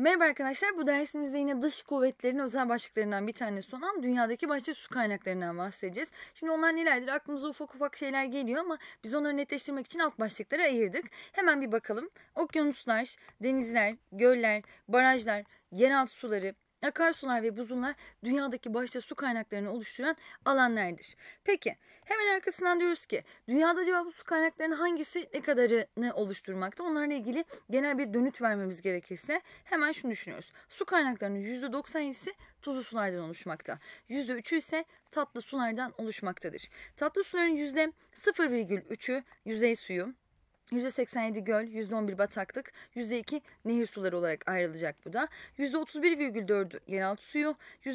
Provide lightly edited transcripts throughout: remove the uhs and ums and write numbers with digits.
Merhaba arkadaşlar, bu dersimizde yine dış kuvvetlerin özel başlıklarından bir tanesi olan dünyadaki başka su kaynaklarından bahsedeceğiz. Şimdi onlar nelerdir? Aklımıza ufak ufak şeyler geliyor ama biz onları netleştirmek için alt başlıklara ayırdık. Hemen bir bakalım. Okyanuslar, denizler, göller, barajlar, yeraltı suları, akarsular ve buzullar dünyadaki başta su kaynaklarını oluşturan alanlardır. Peki, hemen arkasından diyoruz ki dünyada acaba bu su kaynaklarının hangisi ne kadarını oluşturmakta? Onlarla ilgili genel bir dönüt vermemiz gerekirse hemen şunu düşünüyoruz. Su kaynaklarının %97'si tuzlu sulardan oluşmakta. %3'ü ise tatlı sulardan oluşmaktadır. Tatlı suların %0,3'ü yüzey suyu, %87 göl, %11 bataklık, %2 nehir suları olarak ayrılacak bu da. %31,4'ü yeraltı suyu,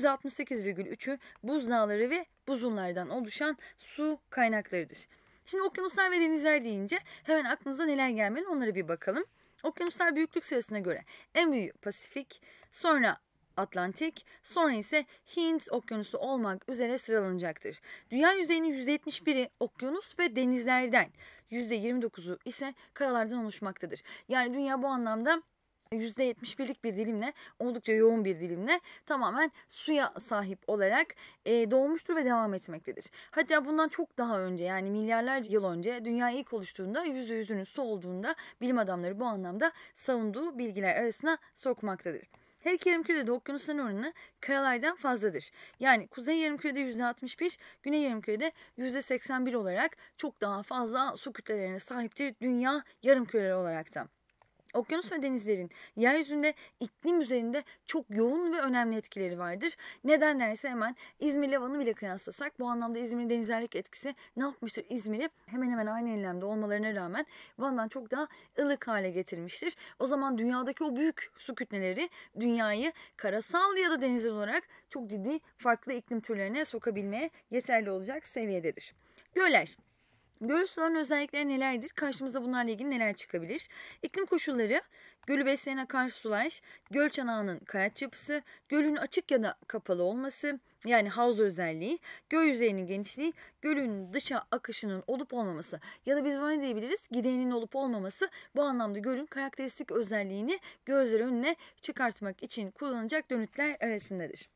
%68,3'ü buzdağları ve buzullardan oluşan su kaynaklarıdır. Şimdi okyanuslar ve denizler deyince hemen aklımıza neler gelmeli onlara bir bakalım. Okyanuslar büyüklük sırasına göre en büyüğü Pasifik, sonra Atlantik, sonra ise Hint okyanusu olmak üzere sıralanacaktır. Dünya yüzeyinin %71'i okyanus ve denizlerden, %29'u ise karalardan oluşmaktadır. Yani dünya bu anlamda %71'lik bir dilimle, oldukça yoğun bir dilimle tamamen suya sahip olarak doğmuştur ve devam etmektedir. Hatta bundan çok daha önce, yani milyarlarca yıl önce dünya ilk oluştuğunda %100'ünün su olduğunda bilim adamları bu anlamda savunduğu bilgiler arasına sokmaktadır. Her iki yarımkürede okyanusların oranı karalardan fazladır. Yani kuzey yarımkürede %61, güney yarımkürede %81 olarak çok daha fazla su kütlelerine sahiptir dünya yarımküreleri olarak da. Okyanus ve denizlerin yeryüzünde iklim üzerinde çok yoğun ve önemli etkileri vardır. Neden derse hemen İzmir'le Van'ı bile kıyaslasak bu anlamda İzmir'in denizlerlik etkisi ne yapmıştır? İzmir'i hemen hemen aynı enlemde olmalarına rağmen Van'dan çok daha ılık hale getirmiştir. O zaman dünyadaki o büyük su kütleleri dünyayı karasal ya da denizler olarak çok ciddi farklı iklim türlerine sokabilmeye yeterli olacak seviyededir. Göller. Göl sularının özellikleri nelerdir? Karşımıza bunlarla ilgili neler çıkabilir? İklim koşulları, gölü besleyen akarsular, göl çanağının kayaç yapısı, gölün açık ya da kapalı olması, yani havuz özelliği, göl yüzeyinin genişliği, gölün dışa akışının olup olmaması ya da biz bunu ne diyebiliriz? Gideyinin olup olmaması bu anlamda gölün karakteristik özelliğini gözler önüne çıkartmak için kullanılacak dönütler arasındadır.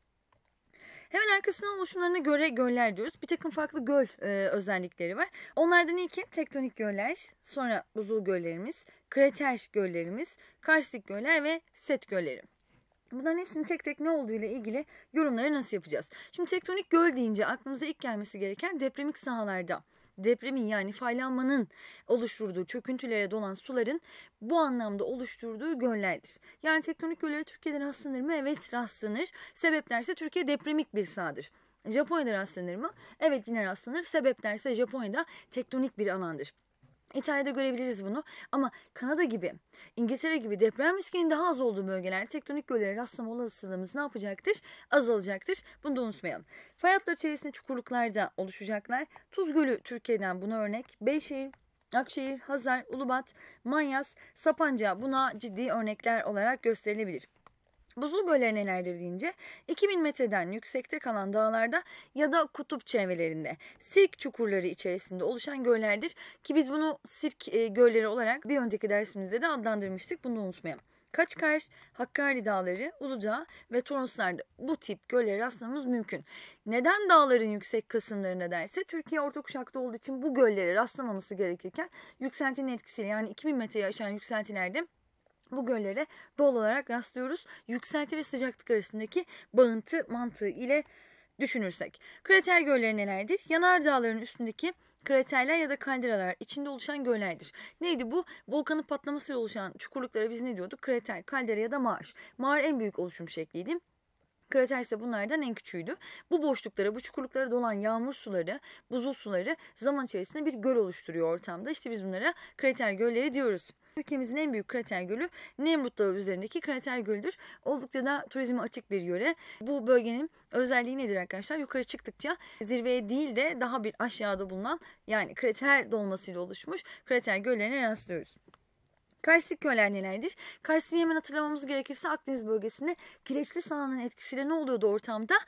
Hemen arkasından oluşumlarına göre göller diyoruz. Bir takım farklı göl özellikleri var. Onlardan ilki tektonik göller, sonra buzul göllerimiz, krater göllerimiz, karstik göller ve set gölleri. Bunların hepsinin tek tek ne olduğu ile ilgili yorumları nasıl yapacağız? Şimdi tektonik göl deyince aklımıza ilk gelmesi gereken depremik sahalarda, depremin yani faylanmanın oluşturduğu çöküntülere dolan suların bu anlamda oluşturduğu göllerdir. Yani tektonik göllere Türkiye'de rastlanır mı? Evet, rastlanır. Sebep derse Türkiye depremik bir sahadır. Japonya'da rastlanır mı? Evet, yine rastlanır. Sebep derse Japonya'da tektonik bir alandır. İtalya'da görebiliriz bunu ama Kanada gibi, İngiltere gibi deprem riskinin daha az olduğu bölgeler tektonik göllere rastlama olasılığımız ne yapacaktır? Azalacaktır. Bunu da unutmayalım. Fay hatları çevresinde çukurluklar da oluşacaklar. Tuz Gölü Türkiye'den buna örnek. Beyşehir, Akşehir, Hazar, Ulubat, Manyas, Sapanca buna ciddi örnekler olarak gösterilebilir. Buzul gölleri nelerdir deyince 2000 metreden yüksekte kalan dağlarda ya da kutup çevrelerinde sirk çukurları içerisinde oluşan göllerdir ki biz bunu sirk gölleri olarak bir önceki dersimizde de adlandırmıştık, bunu unutmayalım. Kaçkar, Hakkari Dağları, Uludağ ve Toroslar'da bu tip göllere rastlamamız mümkün. Neden dağların yüksek kısımlarına derse Türkiye orta kuşakta olduğu için bu göllere rastlamaması gerekirken yükseltinin etkisiyle yani 2000 metreyi aşan yükseltilerde bu göllere doğal olarak rastlıyoruz. Yükselti ve sıcaklık arasındaki bağıntı mantığı ile düşünürsek. Krater gölleri nelerdir? Yanardağların üstündeki kraterler ya da kalderalar içinde oluşan göllerdir. Neydi bu? Volkanın patlamasıyla oluşan çukurluklara biz ne diyorduk? Krater, kaldera ya da mağar. Mağar en büyük oluşum şekliydi. Krater ise bunlardan en küçüğüydü. Bu boşluklara, bu çukurluklara dolan yağmur suları, buzul suları zaman içerisinde bir göl oluşturuyor ortamda. İşte biz bunlara krater gölleri diyoruz. Ülkemizin en büyük krater gölü Nemrut Dağı üzerindeki krater gölüdür. Oldukça da turizme açık bir yöre. Bu bölgenin özelliği nedir arkadaşlar? Yukarı çıktıkça zirveye değil de daha bir aşağıda bulunan, yani krater dolmasıyla oluşmuş krater göllerine rastlıyoruz. Karstik göller nelerdir? Karstik'i hemen hatırlamamız gerekirse Akdeniz bölgesinde kireçli sahanın etkisiyle ne oluyordu ortamda?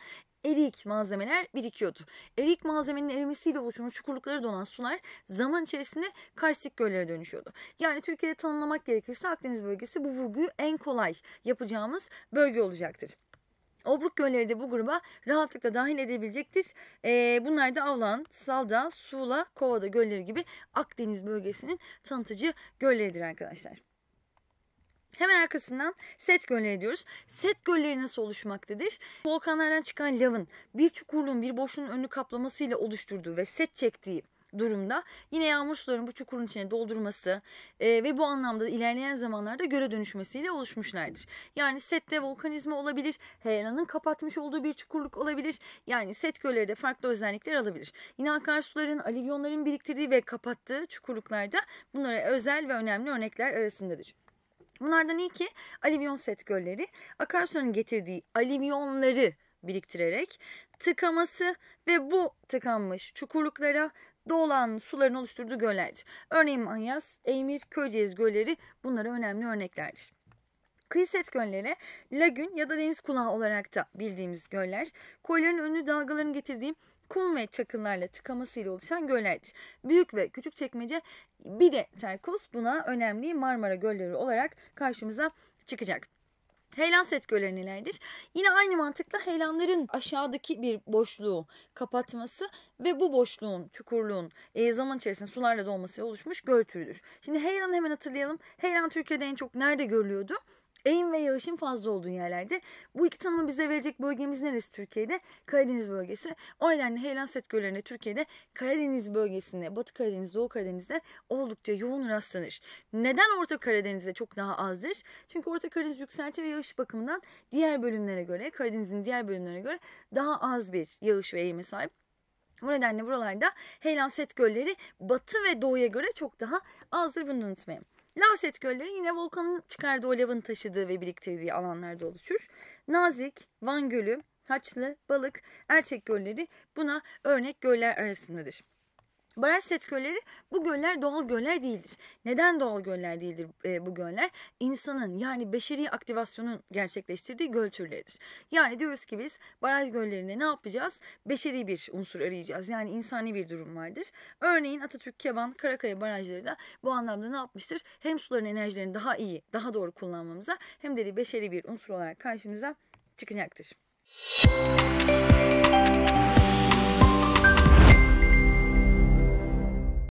eriyik malzemeler birikiyordu. Eriyik malzemenin erimesiyle oluşan çukurlukları dolan sular zaman içerisinde karstik göllere dönüşüyordu. Yani Türkiye'de tanımlamak gerekirse Akdeniz bölgesi bu vurguyu en kolay yapacağımız bölge olacaktır. Obruk gölleri de bu gruba rahatlıkla dahil edebilecektir. Bunlar da Avlan, Salda, Suğla, Kovada gölleri gibi Akdeniz bölgesinin tanıtıcı gölleridir arkadaşlar. Hemen arkasından set gölleri diyoruz. Set gölleri nasıl oluşmaktadır? Volkanlardan çıkan lavın bir çukurluğun bir boşluğun önünü kaplamasıyla oluşturduğu ve set çektiği durumda yine yağmur sularının bu çukurun içine doldurması ve bu anlamda ilerleyen zamanlarda göle dönüşmesiyle oluşmuşlardır. Yani sette volkanizma olabilir, heyelanın kapatmış olduğu bir çukurluk olabilir. Yani set gölleri de farklı özellikler alabilir. Yine akarsuların, alüvyonların biriktirdiği ve kapattığı çukurluklarda bunlara özel ve önemli örnekler arasındadır. Bunlardan ilki alüvyon set gölleri, akarsuların getirdiği alüvyonları biriktirerek tıkaması ve bu tıkanmış çukurluklara dolan suların oluşturduğu göllerdir. Örneğin Manyas, Eymir, Köyceğiz gölleri bunlara önemli örneklerdir. Kıyı set gölleri, lagün ya da deniz kulağı olarak da bildiğimiz göller, koyların önlü dalgaların getirdiği kum ve çakıllarla tıkamasıyla oluşan göllerdir. Büyük ve Küçükçekmece bir de Terkos buna önemli Marmara gölleri olarak karşımıza çıkacak. Heyelan set gölleri nelerdir? Yine aynı mantıkla heyelanların aşağıdaki bir boşluğu kapatması ve bu boşluğun, çukurluğun zaman içerisinde sularla dolmasıyla oluşmuş göl türüdür. Şimdi heyelanı hemen hatırlayalım. Heyelan Türkiye'de en çok nerede görülüyordu? Eğim ve yağışın fazla olduğu yerlerde. Bu iki tanımı bize verecek bölgemiz neresi Türkiye'de? Karadeniz bölgesi. O nedenle heyelan set göllerine Türkiye'de Karadeniz bölgesinde, Batı Karadeniz, Doğu Karadeniz'de oldukça yoğun rastlanır. Neden Orta Karadeniz'de çok daha azdır? Çünkü Orta Karadeniz yükselti ve yağış bakımından diğer bölümlere göre, Karadeniz'in diğer bölümlerine göre daha az bir yağış ve eğime sahip. Bu nedenle buralarda heyelan set gölleri batı ve doğuya göre çok daha azdır, bunu unutmayın. Lav set gölleri yine volkanın çıkardığı o lavın taşıdığı ve biriktirdiği alanlarda oluşur. Nazik, Van Gölü, Haçlı, Balık, Erçek gölleri buna örnek göller arasındadır. Baraj set gölleri, bu göller doğal göller değildir. Neden doğal göller değildir bu göller? İnsanın yani beşeri aktivasyonun gerçekleştirdiği göl türleridir. Yani diyoruz ki biz baraj göllerinde ne yapacağız? Beşeri bir unsur arayacağız. Yani insani bir durum vardır. Örneğin Atatürk, Keban, Karakaya barajları da bu anlamda ne yapmıştır? Hem suların enerjilerini daha iyi, daha doğru kullanmamıza hem de beşeri bir unsur olarak karşımıza çıkacaktır.